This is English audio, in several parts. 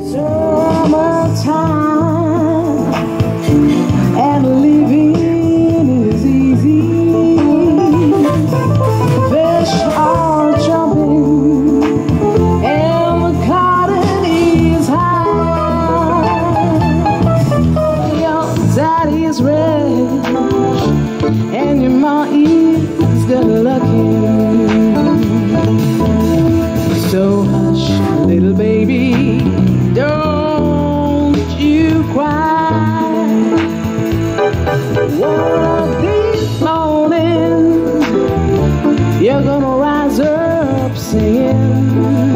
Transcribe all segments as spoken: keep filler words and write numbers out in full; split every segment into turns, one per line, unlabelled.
Summertime and living is easy. Fish are jumping and the cotton is high. Your daddy's rich and your ma is good looking. So hush, little baby, don't you cry. One of these mornings, you're gonna rise up singing,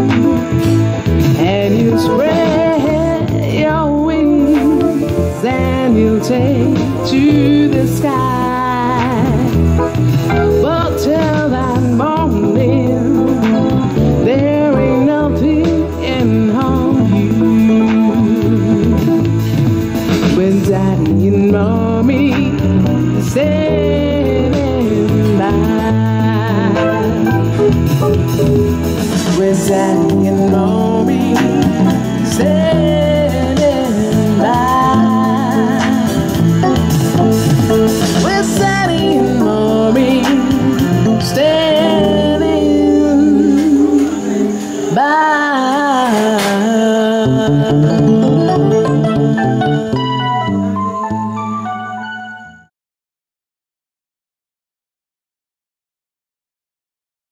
and you spread your wings and you'll take to the sky. But till that morning, there ain't nothing can harm you. When daddy and mommy standing by, when daddy and mommy